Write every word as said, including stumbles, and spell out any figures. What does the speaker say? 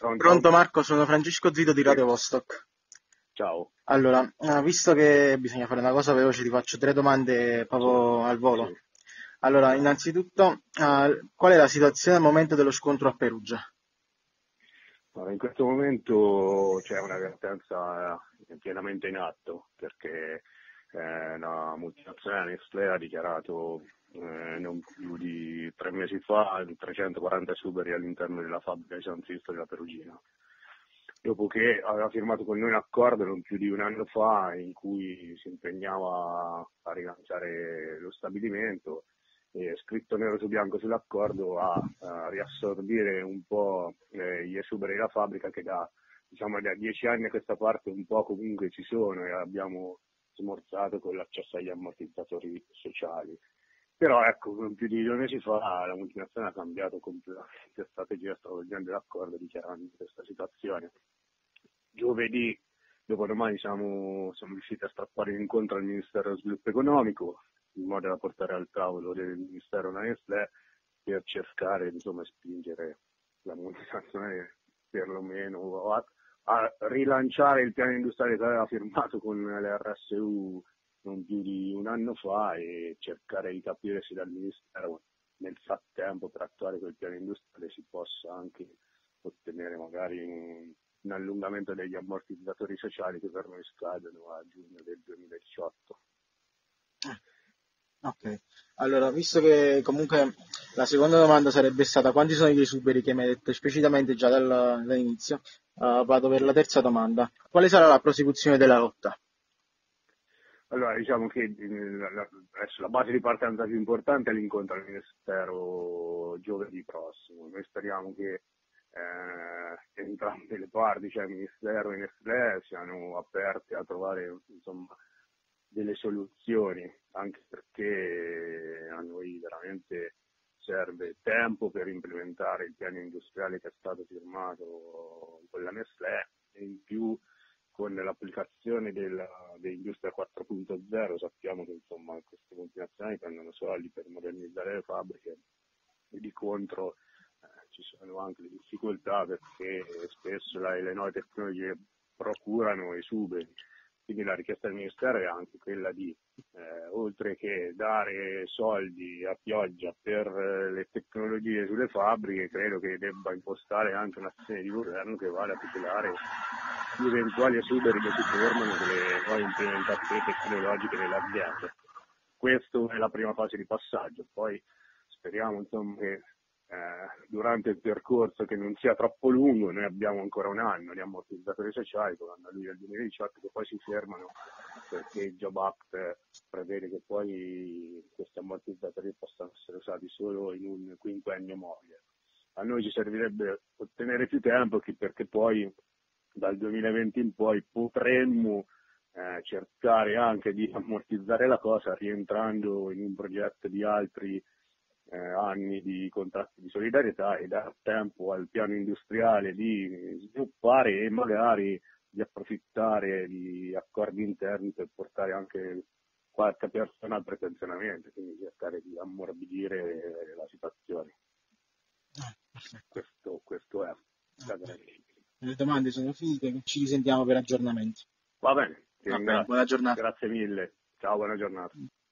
Pronto? Pronto Marco, sono Francesco Zito di Radio Vostok. Ciao. Allora, eh, visto che bisogna fare una cosa veloce, ti faccio tre domande proprio Sì, al volo. sì. Allora, innanzitutto, eh, qual è la situazione al momento dello scontro a Perugia? Allora, in questo momento c'è una vertenza eh, pienamente in atto perché eh, la multinazionale Nestlé ha dichiarato eh, non più di tre mesi fa trecentoquaranta esuberi all'interno della fabbrica di San Sisto della Perugina. Dopo che aveva firmato con noi un accordo non più di un anno fa in cui si impegnava a rilanciare lo stabilimento e scritto nero su bianco sull'accordo a, a riassorbire un po' eh, gli esuberi della fabbrica che da, diciamo, da dieci anni a questa parte un po' comunque ci sono e abbiamo smorzato con l'accesso agli ammortizzatori sociali. Però ecco, più di due mesi fa la multinazionale ha cambiato completamente strategia stravolgendo l'accordo dichiarando questa situazione. Giovedì, dopodomani siamo, siamo riusciti a strappare l'incontro al Ministero dello Sviluppo Economico in modo da portare al tavolo del Ministero la Nestlé per cercare insomma spingere la multinazionale perlomeno a, a rilanciare il piano industriale che aveva firmato con l'R S U non più di un anno fa e cercare di capire se dal Ministero nel frattempo per attuare quel piano industriale si possa anche ottenere magari un, un allungamento degli ammortizzatori sociali che per noi scadono a giugno del duemiladiciotto. Ok, allora, visto che comunque la seconda domanda sarebbe stata quanti sono gli esuberi che mi hai detto esplicitamente già dal- dall'inizio, eh, vado per la terza domanda. Quale sarà la prosecuzione della lotta? Allora, diciamo che la, la, adesso la base di partenza più importante è l'incontro al Ministero giovedì prossimo. Noi speriamo che eh, entrambe le parti, cioè il Ministero e Nestlé, siano aperte a trovare insomma, delle soluzioni, anche perché a noi veramente serve tempo per implementare il piano industriale che è stato firmato con la Nestlé e in più con l'applicazione della, dell'industria quattro punto zero sappiamo che insomma queste multinazionali prendono soldi per modernizzare le fabbriche e di contro eh, ci sono anche le difficoltà perché spesso la, le nuove tecnologie procurano esuberi. Quindi la richiesta del Ministero è anche quella di, eh, oltre che dare soldi a pioggia per eh, le tecnologie sulle fabbriche, credo che debba impostare anche un'azione di governo che vada a tutelare gli eventuali esuberi che si formano con le nuove implementazioni tecnologiche delle aziende. Questa è la prima fase di passaggio, poi speriamo insomma che eh, durante il percorso che non sia troppo lungo, noi abbiamo ancora un anno di ammortizzatori sociali, dovranno lui al duemiladiciotto, che poi si fermano perché il Job Act prevede che poi questi ammortizzatori possano essere usati solo in un quinquennio mobile. A noi ci servirebbe ottenere più tempo perché poi dal duemilaventi in poi potremmo eh, cercare anche di ammortizzare la cosa rientrando in un progetto di altri eh, anni di contratti di solidarietà e dar tempo al piano industriale di sviluppare e magari di approfittare di accordi interni per portare anche qualche persona al prepensionamento, quindi cercare di ammorbidire la situazione. Questo, questo è. Le domande sono finite, ci risentiamo per aggiornamenti. Va bene, ti Va bene, ringrazio. buona giornata. Grazie mille. Ciao, buona giornata.